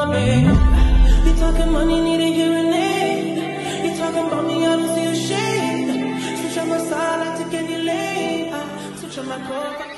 You talking money, need a hearing aid. You talking about me, I don't see a shade. Switch on my side, I like to get you laid. Switch on my core.